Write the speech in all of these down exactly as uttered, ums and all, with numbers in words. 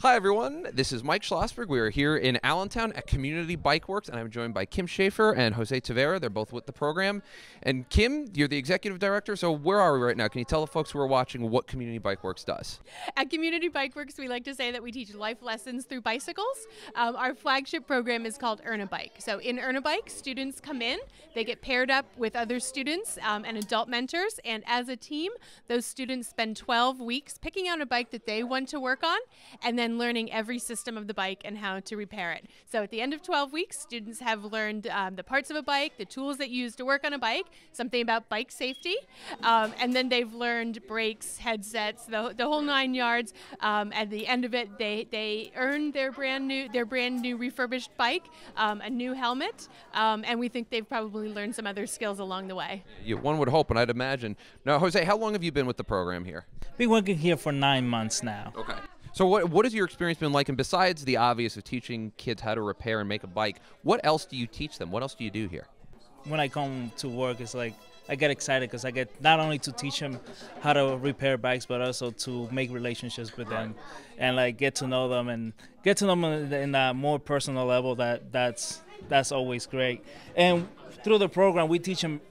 Hi everyone, this is Mike Schlossberg. We are here in Allentown at Community Bike Works, and I'm joined by Kim Schaefer and Jose Tavera. They're both with the program. And Kim, you're the executive director, so where are we right now? Can you tell the folks who are watching what Community Bike Works does? At Community Bike Works, we like to say that we teach life lessons through bicycles. Um, our flagship program is called Earn a Bike. So in Earn a Bike, students come in, they get paired up with other students um, and adult mentors, and as a team, those students spend twelve weeks picking out a bike that they want to work on, and then learning every system of the bike and how to repair it. So at the end of twelve weeks, students have learned um, the parts of a bike, the tools that you use to work on a bike, something about bike safety, um, and then they've learned brakes, headsets, the, the whole nine yards. Um, at the end of it, they they earn their brand new their brand new refurbished bike, um, a new helmet, um, and we think they've probably learned some other skills along the way. You, one would hope, and I'd imagine. Now, Jose, how long have you been with the program here? Been working here for nine months now. Okay. So what what has your experience been like? And besides the obvious of teaching kids how to repair and make a bike, what else do you teach them? What else do you do here? When I come to work, it's like I get excited because I get not only to teach them how to repair bikes, but also to make relationships with them and like get to know them and get to know them in a more personal level. That that's that's always great. And through the program, we teach them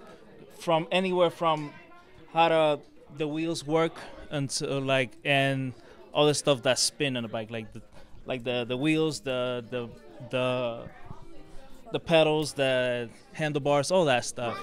from anywhere from how to the wheels work until like and all the stuff that spin on the bike, like the like the the wheels, the the the the pedals, the handlebars, all that stuff.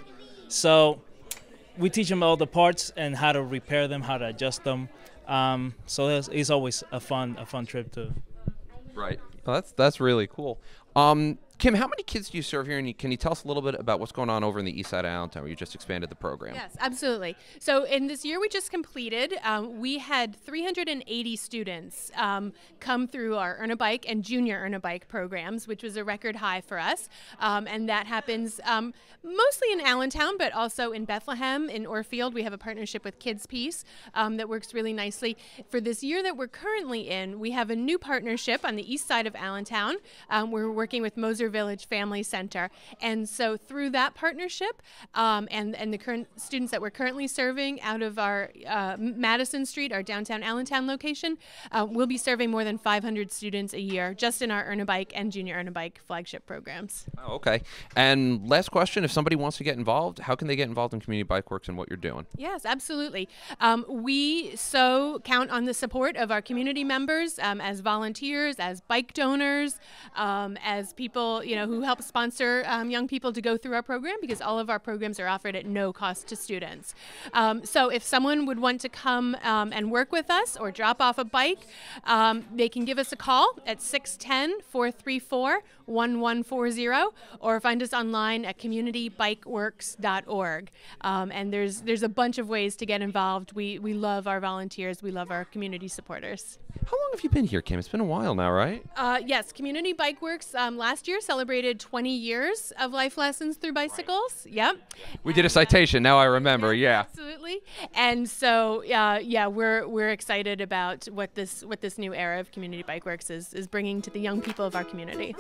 So we teach them all the parts and how to repair them, how to adjust them. Um, so it's, it's always a fun a fun trip too. Right. Well, that's that's really cool. Um, Kim, how many kids do you serve here? And you, can you tell us a little bit about what's going on over in the east side of Allentown, where you just expanded the program? Yes, absolutely. So in this year we just completed, um, we had three hundred eighty students um, come through our Earn a Bike and Junior Earn a Bike programs, which was a record high for us. Um, and that happens um, mostly in Allentown, but also in Bethlehem, in Orfield. We have a partnership with Kids Peace um, that works really nicely. For this year that we're currently in, we have a new partnership on the east side of Allentown. Um, we're working with Moser Village Family Center, and so through that partnership um, and and the current students that we're currently serving out of our uh, Madison Street, our downtown Allentown location, uh, we'll be serving more than five hundred students a year just in our Earn a Bike and Junior Earn a Bike flagship programs. Oh, okay. And last question: if somebody wants to get involved, how can they get involved in Community Bike Works and what you're doing? Yes, absolutely. Um, we so count on the support of our community members um, as volunteers, as bike donors, um, as people you know who help sponsor um, young people to go through our program, because all of our programs are offered at no cost to students. Um, so if someone would want to come um, and work with us or drop off a bike, um, they can give us a call at six one zero, four three four, one one four zero or find us online at community bike works dot org. Um, and there's there's a bunch of ways to get involved. We, we love our volunteers. We love our community supporters. How long have you been here, Kim? It's been a while now, right? Uh, yes, Community Bike Works um, last year celebrated twenty years of life lessons through bicycles. Right. Yep. We did a citation. Now I remember. Yeah, yeah. Absolutely. And so, uh, yeah, we're we're excited about what this what this new era of Community Bike Works is is bringing to the young people of our community.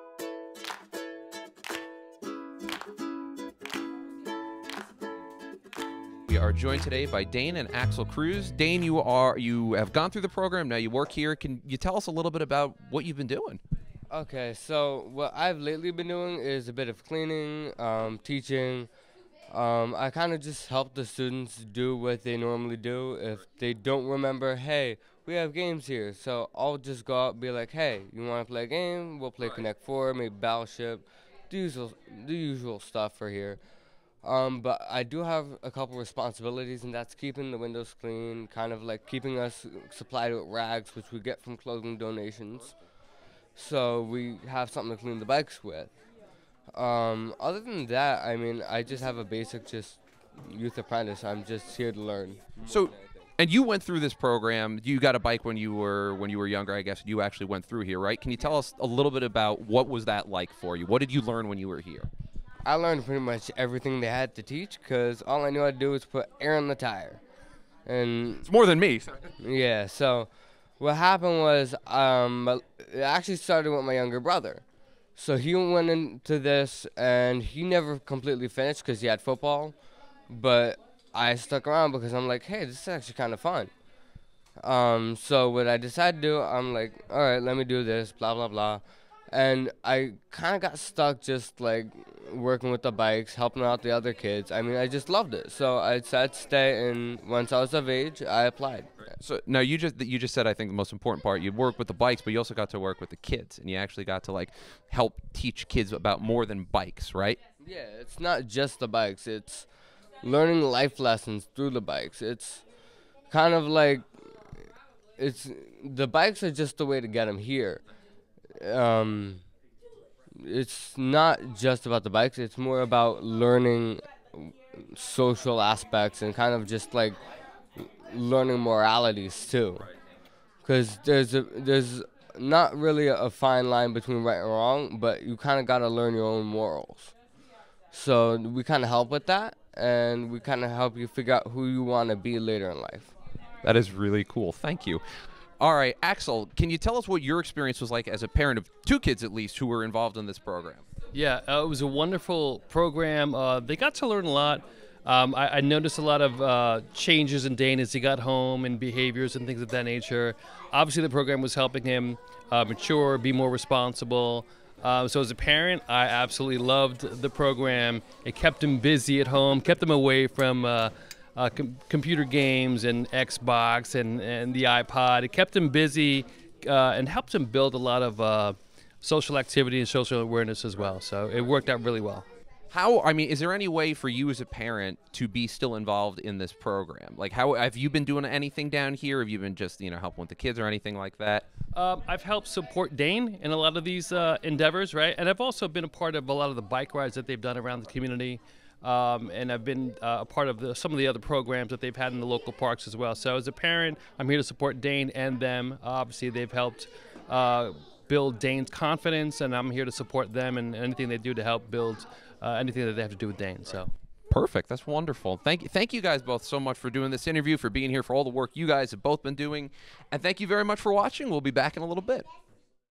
We are joined today by Dane and Axel Cruz. Dane, you are you have gone through the program. Now you work here. Can you tell us a little bit about what you've been doing? Okay, so what I've lately been doing is a bit of cleaning, um, teaching. Um, I kind of just help the students do what they normally do. If they don't remember, hey, we have games here. So I'll just go out and be like, hey, you want to play a game? We'll play Connect Four, maybe Battleship, the usual, the usual stuff for here. Um, but I do have a couple responsibilities, and that's keeping the windows clean, kind of like keeping us supplied with rags, which we get from clothing donations. So we have something to clean the bikes with. Um, other than that, I mean, I just have a basic just youth apprentice. I'm just here to learn. So, and you went through this program. You got a bike when you were when you were younger, I guess. You actually went through here, right? Can you tell us a little bit about what was that like for you? What did you learn when you were here? I learned pretty much everything they had to teach, because all I knew how to do was put air in the tire. And it's more than me. Yeah, so what happened was um, it actually started with my younger brother. So he went into this, and he never completely finished because he had football. But I stuck around because I'm like, hey, this is actually kind of fun. Um, so what I decided to do, I'm like, all right, let me do this, blah, blah, blah. And I kind of got stuck just like working with the bikes, helping out the other kids. I mean, I just loved it. So I decided to stay, and once I was of age, I applied. So now you just you just said, I think the most important part, you work with the bikes, but you also got to work with the kids, and you actually got to like help teach kids about more than bikes, right? Yeah, it's not just the bikes. It's learning life lessons through the bikes. It's kind of like it's the bikes are just the way to get them here. Um, it's not just about the bikes. It's more about learning social aspects and kind of just like learning moralities too. Because there's a there's not really a, a fine line between right and wrong, but you kind of got to learn your own morals. So we kind of help with that, and we kind of help you figure out who you want to be later in life. That is really cool. Thank you. All right, Axel, can you tell us what your experience was like as a parent of two kids, at least, who were involved in this program? Yeah, uh, it was a wonderful program. Uh, they got to learn a lot. Um, I, I noticed a lot of uh, changes in Dane as he got home and behaviors and things of that nature. Obviously, the program was helping him uh, mature, be more responsible. Uh, so as a parent, I absolutely loved the program. It kept him busy at home, kept him away from uh, uh, com- computer games and Xbox and, and the iPod. It kept him busy uh, and helped him build a lot of uh, social activity and social awareness as well. So it worked out really well. How, I mean, is there any way for you as a parent to be still involved in this program? Like, how have you been doing anything down here? Have you been just, you know, helping with the kids or anything like that? Um, I've helped support Dane in a lot of these uh, endeavors, right? And I've also been a part of a lot of the bike rides that they've done around the community. Um, and I've been uh, a part of the, some of the other programs that they've had in the local parks as well. So as a parent, I'm here to support Dane and them. Obviously, they've helped uh, build Dane's confidence, and I'm here to support them and anything they do to help build Uh, anything that they have to do with Dane. So perfect. That's wonderful. Thank you. Thank you guys both so much for doing this interview, for being here, for all the work you guys have both been doing. And thank you very much for watching. We'll be back in a little bit.